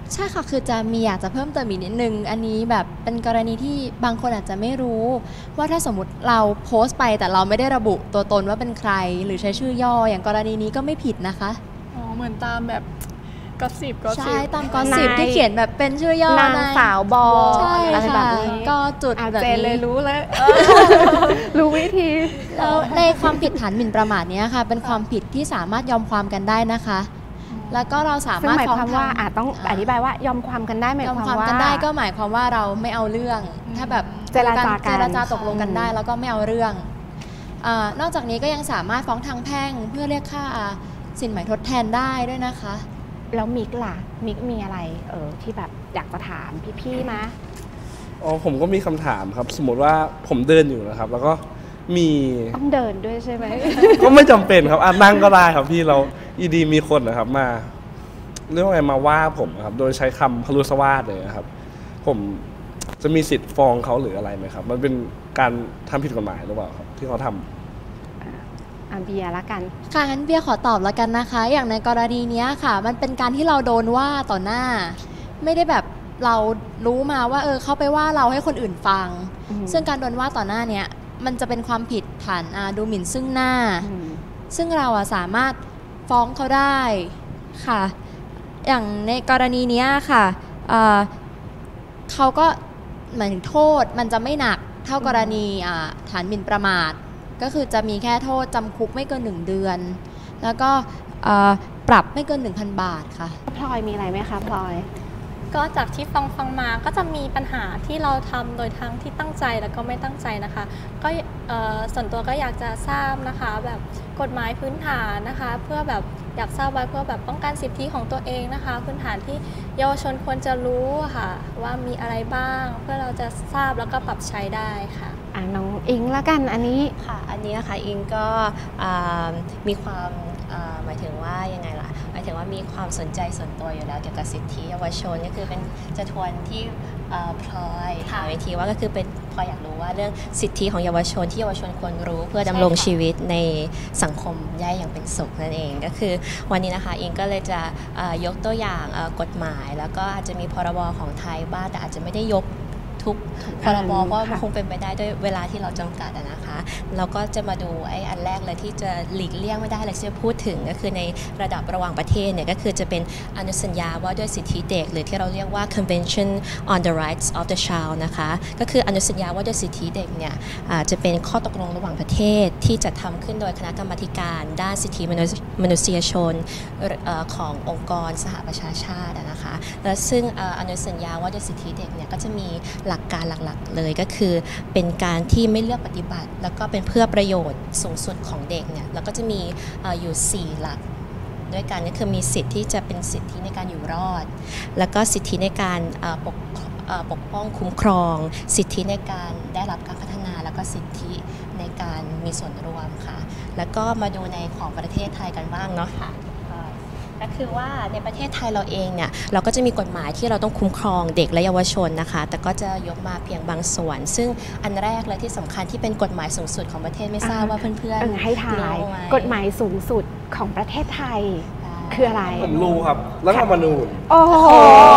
Speaker 6: ใช่ค่ะคือจะมีอยากจะเพิ่มเติมอีกนิดนึงอันนี้แบบเป็นกรณีที่บางคนอาจจะไม่รู้ว่าถ้าสมมติเราโพสต์ไปแต่เราไม่ได้ระบุตัวตนว่าเป็นใครหรือใช้ชื่อย่ออย่างกรณีนี้ก็ไม่ผิดนะคะ
Speaker 4: อ๋อเหมือนตามแบบกอสซิป
Speaker 6: ใช่ตามกอสซิปที่เขียนแบบเป็นชื่อย่อน
Speaker 1: างสาวบอ
Speaker 6: ใช่
Speaker 1: อะไรแบ
Speaker 6: ค่ะ
Speaker 1: บนี้
Speaker 6: ก็จุดแบบ
Speaker 1: เจนเลย
Speaker 6: นี้
Speaker 1: รู้เลยรู้วิธี
Speaker 6: แล้วในความผิดฐานหมิ่นประมาทเนี้ยค่ะเป็นความผิดที่สามารถยอมความกันได้นะคะแล้วก็เราสา
Speaker 1: ซึ่ง
Speaker 6: มารถ
Speaker 1: หมาย
Speaker 6: ฟ้อง
Speaker 1: ความว่าต้องอธิบายว่ายอมความกันได้หมาย
Speaker 6: ยอม
Speaker 1: ความ
Speaker 6: ความ
Speaker 1: ว่า
Speaker 6: กันได้ก็หมายความว่าเราไม่เอาเรื่องถ้าแบบ
Speaker 1: เจรจากัน
Speaker 6: เจรจาตกลงกันได้แล้วก็ไม่เอาเรื่องนอกจากนี้ก็ยังสามารถฟ้องทางแพ่งเพื่อเรียกค่าสินไหมทดแทนได้ด้วยนะคะ
Speaker 1: แล้วมิกล่ะมิกมีอะไรที่แบบอยากจะถามพี่ๆมา
Speaker 2: อ๋อผมก็มีคำถามครับสมมติว่าผมเดินอยู่นะครับแล้วก็มี
Speaker 1: ต้องเดินด้วยใช่ไหม
Speaker 2: ก็ไม่จำเป็นครับนั่งก็ได้ครับพี่เราดีมีคนนะครับมาเรื่องอะไรมาว่าผมครับโดยใช้คำพลุสวาทเลยนะครับผมจะมีสิทธิ์ฟ้องเขาหรืออะไรไหมครับมันเป็นการทำผิดกฎหมายหรือเปล่าครับที่เขาทำ
Speaker 1: เบียร์ละกัน
Speaker 6: ค่ะงั้นเบียร์ขอตอบแล้วกันนะคะอย่างในกรณีนี้ค่ะมันเป็นการที่เราโดนว่าต่อหน้าไม่ได้แบบเรารู้มาว่าเขาไปว่าเราให้คนอื่นฟังซึ่งการโดนว่าต่อหน้าเนี้ยมันจะเป็นความผิดฐานดูหมิ่นซึ่งหน้าซึ่งเราสามารถฟ้องเขาได้ค่ะอย่างในกรณีนี้ค่ะเขาก็หมายถึงโทษมันจะไม่หนักเท่ากรณีฐานหมิ่นประมาทก็คือจะมีแค่โทษจำคุกไม่เกิน1 เดือนแล้วก็ปรับไม่เกิน 1,000 บาทค่ะ
Speaker 1: พลอยมีอะไรไหมคะพลอย
Speaker 3: ก็จากที่ฟังมาก็จะมีปัญหาที่เราทำโดยทั้งที่ตั้งใจแล้วก็ไม่ตั้งใจนะคะก็ส่วนตัวก็อยากจะทราบนะคะแบบกฎหมายพื้นฐานนะคะเพื่อแบบอยากทราบไว้เพื่อแบบป้องกันสิทธิของตัวเองนะคะพื้นฐานที่เยาวชนควรจะรู้ค่ะว่ามีอะไรบ้างเพื่อเราจะทราบแล้วก็ปรับใช้ได้ค่ะ
Speaker 1: น้องอิงละกันอันนี้
Speaker 5: ค่ะอันนี้นะคะอิงก็มีความหมายถึงว่ายังไงล่ะหมายถึงว่ามีความสนใจส่วนตัวอยู่แล้วเกี่ยวกับสิทธิเยาวชนก็คือเป็นจะทวนที่พลอยถามอีกทีว่าก็คือเป็นพลอยอยากรู้ว่าเรื่องสิทธิของเยาวชนที่เยาวชนควรรู้เพื่อดำรงชีวิตในสังคมได้อย่างเป็นสุขนั่นเองก็คือวันนี้นะคะอิงก็เลยจะยกตัวอย่างกฎหมายแล้วก็อาจจะมีพรบของไทยบ้างแต่อาจจะไม่ได้ยกทุกพรบเพราะมันคงเป็นไปได้ด้วยเวลาที่เราจำกัดนะคะเราก็จะมาดูอันแรกเลยที่จะหลีกเลี่ยงไม่ได้เลยที่จะพูดถึงก็คือในระดับระหว่างประเทศเนี่ยก็คือจะเป็นอนุสัญญาว่าด้วยสิทธิเด็กหรือที่เราเรียกว่า Convention on the Rights of the Child นะคะก็คืออนุสัญญาว่าด้วยสิทธิเด็กเนี่ยจะเป็นข้อตกลงระหว่างประเทศที่จะทำขึ้นโดยคณะกรรมาการด้านสิทธิมนุษยชนขององค์กรสหประชาชาตินะคะและซึ่งอนุสัญญาว่าด้วยสิทธิเด็กเนี่ยก็จะมีหลักการหลักๆเลยก็คือเป็นการที่ไม่เลือกปฏิบัติแล้วก็เป็นเพื่อประโยชน์สูงสุดของเด็กเนี่ยแล้วก็จะมีอยู่4หลักด้วยกันก็คือมีสิทธิที่จะเป็นสิทธิในการอยู่รอดแล้วก็สิทธิในการปกป้องคุ้มครองสิทธิในการได้รับการพัฒนาแล้วก็สิทธิในการมีส่วนร่วมค่ะแล้วก็มาดูในของประเทศไทยกันบ้างเนาะค่ะก็คือว่าในประเทศไทยเราเองเนี่ยเราก็จะมีกฎหมายที่เราต้องคุ้มครองเด็กและเยาวชนนะคะแต่ก็จะยกมาเพียงบางส่วนซึ่งอันแรกเลยที่สำคัญที่เป็นกฎหมายสูงสุดของประเทศไม่ทราบว่าเพื่อน
Speaker 1: ๆให้ทายกฎหมายสูงสุดของประเทศไทยคืออะไร
Speaker 2: ผมรู้ครับรัฐธรรมนูญ
Speaker 1: โอ้โห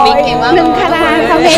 Speaker 1: 1 คะแนนค่ะพี่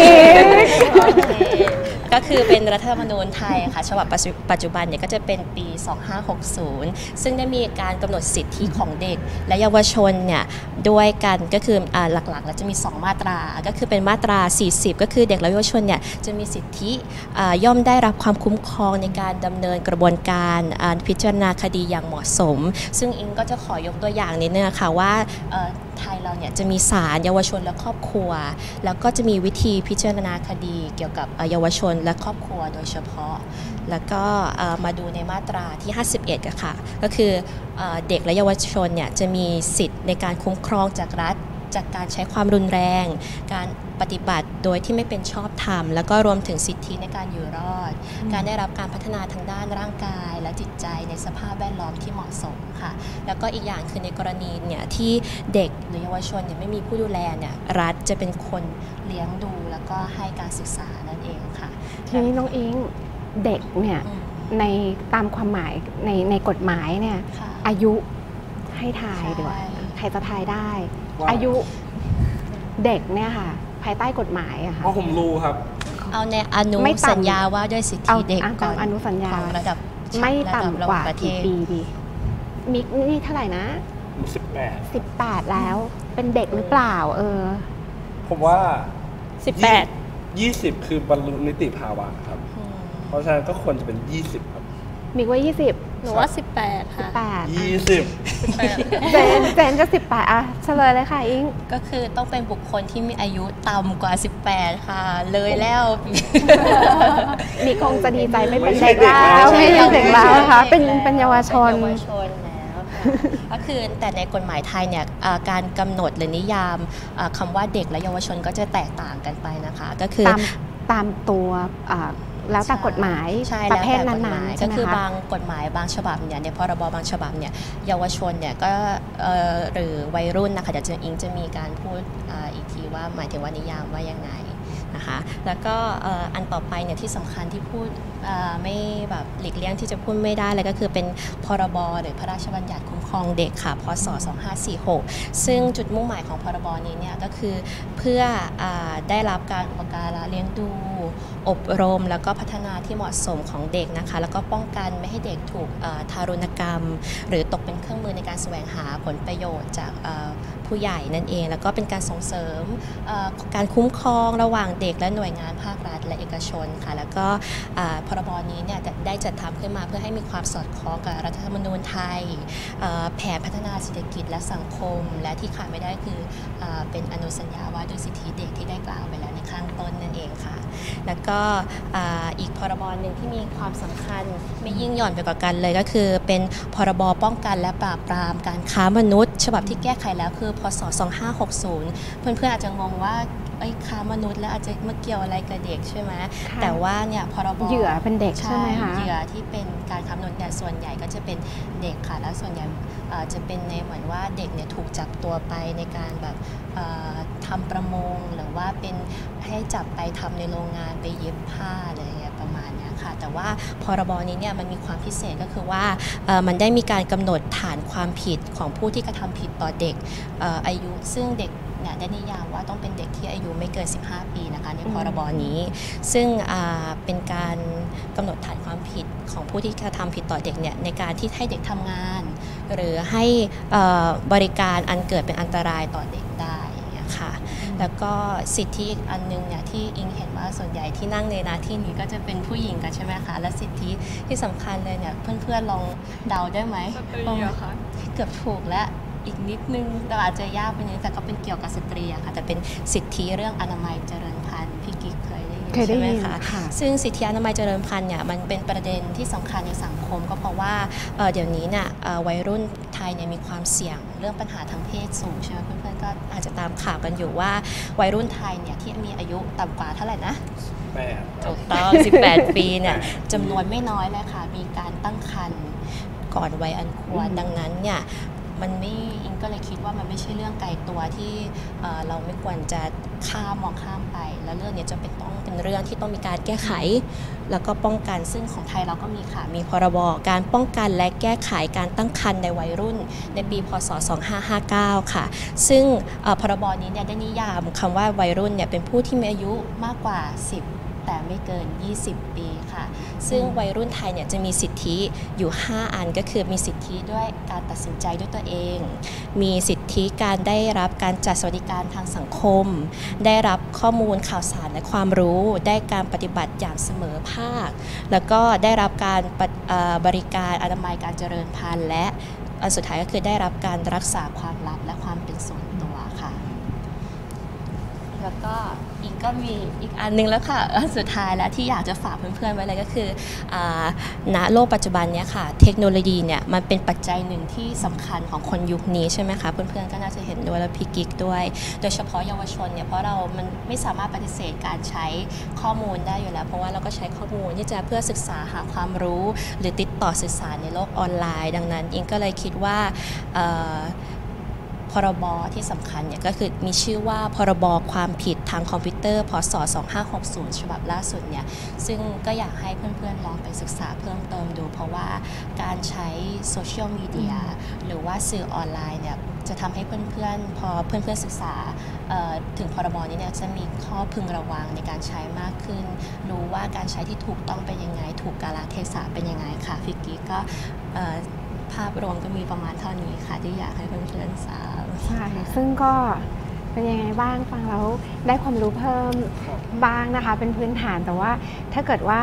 Speaker 5: ก็คือเป็นรัฐธรรมนูญไทยค่ะฉบับปัจจุบันเนี่ยก็จะเป็นปี 2560 ซึ่งได้มีการกำหนดสิทธิของเด็กและเยาวชนเนี่ยด้วยกันก็คือหลักๆแล้วจะมี2มาตราก็คือเป็นมาตรา 40 ก็คือเด็กและเยาวชนเนี่ยจะมีสิทธิย่อมได้รับความคุ้มครองในการดำเนินกระบวนการพิจารณาคดีอย่างเหมาะสมซึ่งอิงก็จะขอยกตัวอย่างนิดนึงค่ะว่าไทยเราเนี่ยจะมีศาลเยาวชนและครอบครัวแล้วก็จะมีวิธีพิจารณาคดีเกี่ยวกับเยาวชนและครอบครัวโดยเฉพาะแล้วก็มาดูในมาตราที่ 51กันค่ะก็คือเด็กและเยาวชนเนี่ยจะมีสิทธิ์ในการคุ้มครองจากรัฐจากการใช้ความรุนแรงการปฏิบัติโดยที่ไม่เป็นชอบธรรมแล้วก็รวมถึงสิทธิในการอยู่รอดการได้รับการพัฒนาทางด้านร่างกายและจิตใจในสภาพแวดล้อมที่เหมาะสมค่ะแล้วก็อีกอย่างคือในกรณีเนี่ยที่เด็กหรือเยาวชนเนี่ยไม่มีผู้ดูแลเนี่ยรัฐจะเป็นคนเลี้ยงดูแล้วก็ให้การศึกษานั่นเองค่ะ
Speaker 1: ทีนี้น้องอิงเด็กเนี่ยในตามความหมายในกฎหมายเนี่ยอายุให้ทายด้วยใครจะทายได้อายุเด็กเนี่ยค่ะภายใต้กฎหมายอะค่ะ
Speaker 2: เพราะผมรู้ครับ
Speaker 5: เอาในอนุ
Speaker 1: ไม่ต่ำ
Speaker 5: สัญญาว่าด้วยสิทธิเด็ก
Speaker 1: ก่อนอนุสัญญา
Speaker 5: ของระดับ
Speaker 1: ไม่
Speaker 5: ระดับ
Speaker 1: ต่ำกว่า
Speaker 5: ระหงประเท
Speaker 1: กี่
Speaker 5: ศ
Speaker 1: ปีดีมิกนี่เท่าไหร่นะ
Speaker 2: 18
Speaker 1: 18 แล้วเป็นเด็กหรือเปล่า
Speaker 2: ผมว่า
Speaker 3: 18
Speaker 2: 20 คือบรรลุนิติภาวะครับ เพราะฉะนั้นก็ควรจะเป็น 20 ครับ
Speaker 1: มิกว่า 20
Speaker 3: หนูว่า 18 ค่ะ
Speaker 1: 8
Speaker 2: 20
Speaker 1: เจนก็18อ่ะเฉลยเลยค่ะอิง
Speaker 5: ก็คือต้องเป็นบุคคลที่มีอายุต่ำกว่า 18 ค่ะ เลยแล้ว
Speaker 1: มิกคงจะดีใจไม่เป็น
Speaker 2: ไม่ใช่
Speaker 1: เด็กแล้ว
Speaker 2: เด็
Speaker 1: ไม่
Speaker 2: ก
Speaker 1: ใช่
Speaker 2: แล้ว
Speaker 1: เด็กแล้วนะคะเป็นเยาวชน
Speaker 5: เป็นเยาวชนแล้วค่ะก็คือแต่ในกฎหมายไทยเนี่ยการกำหนดหรือนิยามคำว่าเด็กและเยาวชนก็จะแตกต่างกันไปนะคะ ก็คือ
Speaker 1: ตามตัวแล้วแต่กฎหมาย
Speaker 5: ใช่
Speaker 1: ประเภท
Speaker 5: แล้วแต่กฎ
Speaker 1: นั้
Speaker 5: หมาน ย
Speaker 1: ๆใช่
Speaker 5: ก็
Speaker 1: ไหม
Speaker 5: คือ
Speaker 1: คะ
Speaker 5: บางกฎหมายบางฉบับเนี่ยในพรบบางฉบับเนี่ยเยาวชนเนี่ยก็หรือวัยรุ่นนะคะเดี๋ยวอิงจะมีการพูดอีกทีว่าหมายถึงว่านิยามว่ายังไงนะคะแล้วก็อันต่อไปเนี่ยที่สำคัญที่พูดไม่แบบหลีกเลี่ยงที่จะพูดไม่ได้เลยก็คือเป็นพรบหรือพระราชบัญญัติคุ้มครองเด็กค่ะพศ 2546 ซึ่งจุดมุ่งหมายของพรบนี้เนี่ยก็คือเพื่อได้รับการอุปการะเลี้ยงดูอบรมแล้วก็พัฒนาที่เหมาะสมของเด็กนะคะแล้วก็ป้องกันไม่ให้เด็กถูกทารุณกรรม หรือตกเป็นเครื่องมือในการแสวงหาผลประโยชน์จากผู้ใหญ่นั่นเองแล้วก็เป็นการส่งเสริมการคุ้มครองระหว่างเด็กและหน่วยงานภาครัฐและเอกชนค่ะแล้วก็พรบนี้เนี่ยได้จัดทำขึ้นมาเพื่อให้มีความสอดคล้องกับรัฐธรรมนูญไทยแผนพัฒนาเศรษฐกิจและสังคมและที่ขาดไม่ได้คือเป็นอนุสัญญาว่าด้วยสิทธิเด็กที่ได้กล่าวไปแล้วในข้างต้นนั่นเองค่ะแล้วก็อีกพรบหนึ่งที่มีความสำคัญไม่ยิ่งหย่อนไปกว่ากันเลยก็คือเป็นพรบป้องกันและปราบปรามการค้ามนุษย์ฉบับที่แก้ไขแล้วคือพศ 2560 เพื่อนๆอาจจะงงว่าค้ามนุษย์แล้วอาจจะมาเกี่ยวอะไรกับเด็กใช่ไหมแต่ว่าเนี่ยพรบ
Speaker 1: เหยื่อเป็นเด็กใช่ไหมคะ
Speaker 5: เหยื่อที่เป็นการค้ามนุษย์เนี่ยส่วนใหญ่ก็จะเป็นเด็กค่ะแล้วส่วนใหญ่จะเป็นในเหมือนว่าเด็กเนี่ยถูกจับตัวไปในการแบบทำประมงหรือว่าเป็นให้จับไปทำในโรงงานไปเย็บผ้าอะไรอย่างเงี้ยประมาณนี้ค่ะแต่ว่าพรบนี้เนี่ยมันมีความพิเศษก็คือว่ามันได้มีการกำหนดฐานความผิดของผู้ที่กระทำผิดต่อเด็กอายุซึ่งเด็กเนี่ยได้นิยามว่าต้องเป็นเด็กที่อายุไม่เกิน 15 ปีนะคะในพรบนี้ซึ่งเป็นการกำหนดฐานความผิดของผู้ที่กระทำผิดต่อเด็กเนี่ยในการที่ให้เด็กทำงานหรือให้บริการอันเกิดเป็นอันตรายต่อเด็กได้ค่ะแล้วก็สิทธิอีกอันนึงเนี่ยที่อิงเห็นว่าส่วนใหญ่ที่นั่งในนาที่นี้ก็จะเป็นผู้หญิงกันใช่ไหมคะและสิทธิที่สำคัญเลยเนี่ยเพื่อนๆลองเดาได้ไหมเกือบถูกและอีกนิดนึงแต่อาจจะยากไปนิดแต่ก็เป็นเกี่ยวกับสตรีค่ะแต่เป็นสิทธิเรื่องอนามัยเจริญพันธุ์พี่กิ๊กเคยได้ยินใช่ไหมคะซึ่งสิทธิอนามัยเจริญพันธุ์เนี่ยมันเป็นประเด็นที่สำคัญในสังคมก็เพราะว่าเดี๋ยวนี้เนี่ยวัยรุ่นไทยเนี่ยมีความเสี่ยงเรื่องปัญหาทางเพศสูงใช่ไหมเพื่อนๆก็อาจจะตามข่าวกันอยู่ว่าวัยรุ่นไทยเนี่ยที่มีอายุต่ำกว่าเท่าไหร่นะถูกต้อง 18 ปีเนี่ยจำนวนไม่น้อยเลยค่ะมีการตั้งครรภ์ก่อนวัยอันควรดังนั้นเนี่ยมันไม่อิงก็เลยคิดว่ามันไม่ใช่เรื่องไกลตัวที่เราไม่ควรจะมองข้ามไปแล้วเรื่องนี้จะเป็นเรื่องที่ต้องมีการแก้ไขแล้วก็ป้องกันซึ่งของไทยเราก็มีค่ะมีพรบการป้องกันและแก้ไขการตั้งครรภ์ในวัยรุ่นในปีพศ 2559 ค่ะซึ่งพรบนี้เนี่ยได้นิยามคำว่าวัยรุ่นเนี่ยเป็นผู้ที่มีอายุมากกว่า 10 แต่ไม่เกิน 20 ปีค่ะซึ่งวัยรุ่นไทยเนี่ยจะมีสิทธิอยู่ 5 อันก็คือมีสิทธิด้วยการตัดสินใจด้วยตัวเองมีสิทธิการได้รับการจัดสวัสดิการทางสังคมได้รับข้อมูลข่าวสารและความรู้ได้การปฏิบัติอย่างเสมอภาคแล้วก็ได้รับการบริการอนามัยการเจริญพันธุ์และอันสุดท้ายก็คือได้รับการรักษาความลับและความเป็นส่วนตัวค่ะแล้วก็อิงก็มีอีกอันนึงแล้วค่ะอันสุดท้ายแล้วที่อยากจะฝากเพื่อนๆไว้เลยก็คือณโลกปัจจุบันเนี้ยค่ะเทคโนโลยีเนี่ยมันเป็นปัจจัยหนึ่งที่สำคัญของคนยุคนี้ใช่ไหมคะเพื่อนๆก็น่าจะเห็นด้วยและพี่กิ๊กด้วยโดยเฉพาะเยาวชนเนี่ยเพราะมันไม่สามารถปฏิเสธการใช้ข้อมูลได้อยู่แล้วเพราะว่าเราก็ใช้ข้อมูลที่จะเพื่อศึกษาหาความรู้หรือติดต่อสื่อสารในโลกออนไลน์ดังนั้นอิงก็เลยคิดว่าพรบที่สำคัญเนี่ยก็คือมีชื่อว่าพรบความผิดทางคอมพิวเตอร์พศ 2560 ฉบับล่าสุดเนี่ยซึ่งก็อยากให้เพื่อนๆลองไปศึกษาเพิ่มเติมดูเพราะว่าการใช้โซเชียลมีเดียหรือว่าสื่อออนไลน์เนี่ยจะทำให้เพื่อนๆพอเพื่อนๆศึกษาถึงพรบนี้เนี่ยจะมีข้อพึงระวังในการใช้มากขึ้นรู้ว่าการใช้ที่ถูกต้องเป็นยังไงถูกกาลเทศะเป็นยังไงค่ะฟิกกี้ก็ภาพรวมก็มีประมาณเท่านี้ค่ะที่อยากให้เพื่อนๆทราบ
Speaker 1: ใช่ซึ่งก็เป็นยังไงบ้างฟังแล้วได้ความรู้เพิ่มบ้างนะคะเป็นพื้นฐานแต่ว่าถ้าเกิดว่า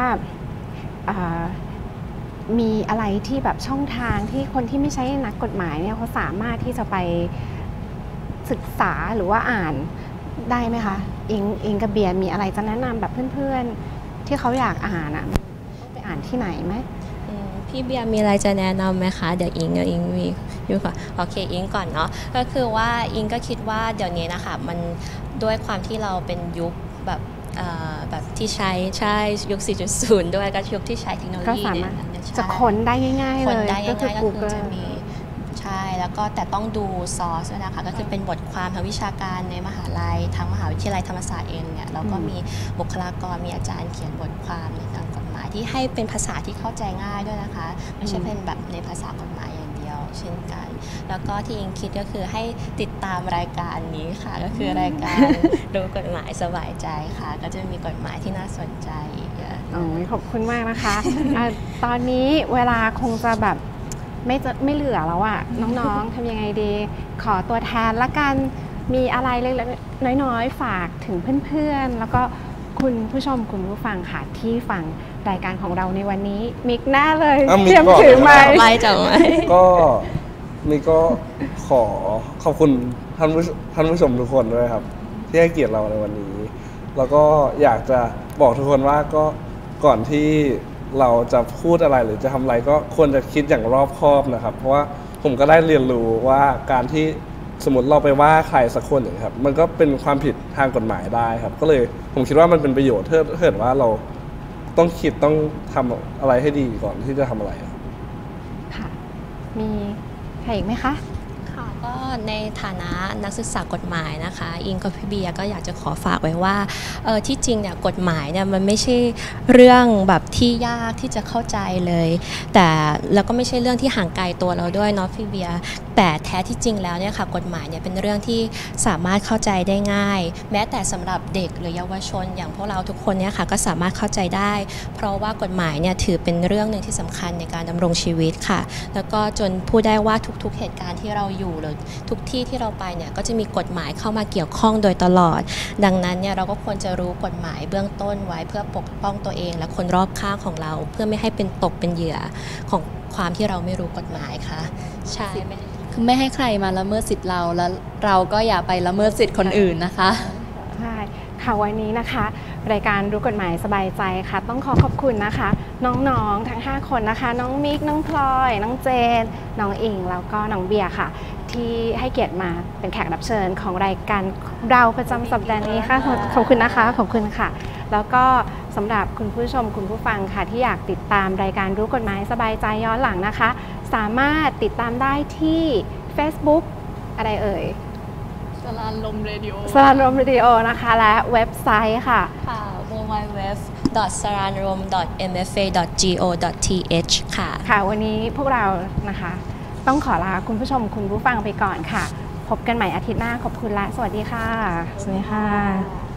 Speaker 1: มีอะไรที่แบบช่องทางที่คนที่ไม่ใช่นักกฎหมายเนี่ยเขาสามารถที่จะไปศึกษาหรือว่าอ่านได้ไหมคะอิงกับเบียร์มีอะไรจะแนะนำแบบเพื่อนๆที่เขาอยากอ่านต้องไปอ่านที่ไหนไหม
Speaker 5: พี่เบียร์มีอะไรจะแนะนำไหมคะเดี๋ยวอิงมีอยู่ค่ะโอเคอิงก่อนเนาะก็คือว่าอิงก็คิดว่าเดี๋ยวนี้นะคะมันด้วยความที่เราเป็นยุคแบบที่ใช้ยุค 4.0 ด้วยก็ยุคที่ใช้เทคโนโลยีเนี่ย
Speaker 1: จะค้นได้ง่ายๆเลย
Speaker 5: ก็คือ Google จะมีใช่แล้วก็แต่ต้องดูซอสด้วยนะคะก็คือเป็นบทความทางวิชาการในมหาลัยทั้งมหาวิทยาลัยธรรมศาสตร์เองเนี่ยเราก็มีบุคลากรมีอาจารย์เขียนบทความในทางกฎหมายที่ให้เป็นภาษาที่เข้าใจง่ายด้วยนะคะไม่ใช่เป็นแบบในภาษากฎหมายอย่างเดียวเช่นกันแล้วก็ที่อิงคิดก็คือให้ติดตามรายการนี้ค่ะก็คือรายการรู้กฎหมายสบายใจค่ะก็จะมีกฎหมายที่น่าสนใจอีก
Speaker 1: ขอบคุณมากนะคะ ตอนนี้เวลาคงจะแบบไม่เหลือแล้วอะน้องๆทำยังไงดีขอตัวแทนละกันมีอะไรเล็กๆน้อยๆฝากถึงเพื่อนๆแล้วก็คุณผู้ชมคุณผู้ฟังค่ะที่ฟังรายการของเราในวันนี้มิกหน้าเลยเตรียมถือไมค์
Speaker 5: จังไหม
Speaker 2: ก็มิกก็ขอบคุณท่านผู้ชมทุกคนด้วยครับที่ให้เกียรติเราในวันนี้แล้วก็อยากจะบอกทุกคนว่าก็ก่อนที่เราจะพูดอะไรหรือจะทำอะไรก็ควรจะคิดอย่างรอบคอบนะครับเพราะว่าผมก็ได้เรียนรู้ว่าการที่สมมติเราไปว่าใครสักคนอย่างครับมันก็เป็นความผิดทางกฎหมายได้ครับก็เลยผมคิดว่ามันเป็นประโยชน์ถ้าเกิดว่าเราต้องคิดต้องทำอะไรให้ดีก่อนที่จะทำอะไร
Speaker 1: ค่ะมีใครอีกไหมคะ
Speaker 5: ก็ในฐานะนักศึกษากฎหมายนะคะอิงกับพี่เบียร์ก็อยากจะขอฝากไว้ว่าที่จริงเนี่ยกฎหมายเนี่ยมันไม่ใช่เรื่องแบบที่ยากที่จะเข้าใจเลยแต่แล้วก็ไม่ใช่เรื่องที่ห่างไกลตัวเราด้วยเนาะพี่เบียร์แต่แท้ที่จริงแล้วเนี่ยค่ะกฎหมายเนี่ยเป็นเรื่องที่สามารถเข้าใจได้ง่ายแม้แต่สำหรับเด็กหรือเยาวชนอย่างพวกเราทุกคนเนี่ยค่ะก็สามารถเข้าใจได้เพราะว่ากฎหมายเนี่ยถือเป็นเรื่องหนึ่งที่สำคัญในการดำรงชีวิตค่ะแล้วก็จนพูดได้ว่าทุกๆเหตุการณ์ที่เราอยู่ทุกที่ที่เราไปเนี่ยก็จะมีกฎหมายเข้ามาเกี่ยวข้องโดยตลอดดังนั้นเนี่ยเราก็ควรจะรู้กฎหมายเบื้องต้นไว้เพื่อปกป้องตัวเองและคนรอบข้างของเราเพื่อไม่ให้เป็นตกเป็นเหยื่อของความที่เราไม่รู้กฎหมายค่ะใช่
Speaker 6: คือไม่ให้ใครมาละเมิดสิทธิ์เราแล้วเราก็อย่าไปละเมิดสิทธิ์คนอื่นนะคะ
Speaker 1: ใช่ค่ะวันนี้นะคะรายการรู้กฎหมายสบายใจค่ะต้องขอบคุณนะคะน้องๆทั้ง5คนนะคะน้องมิกน้องพลอยน้องเจนน้องอิงแล้วก็น้องเบียร์ค่ะที่ให้เกียรติมาเป็นแขกรับเชิญของรายการเราประจำสัปดาห์นี้ค่ะขอบคุณนะคะขอบคุณค่ะแล้วก็สำหรับคุณผู้ชมคุณผู้ฟังค่ะที่อยากติดตามรายการรู้กฎหมายสบายใจย้อนหลังนะคะสามารถติดตามได้ที่ Facebook อะไรเอ่ย
Speaker 4: สรานลมเรดิโอ
Speaker 1: นะคะและเว็บไซต์ค่ะ
Speaker 5: www.saranrom.mfa.go.th ค่ะ
Speaker 1: ค่ะวันนี้พวกเรานะคะต้องขอลาคุณผู้ชมคุณผู้ฟังไปก่อนค่ะพบกันใหม่อาทิตย์หน้าขอบคุณและสวัสดีค่ะสวัสดีค่ะ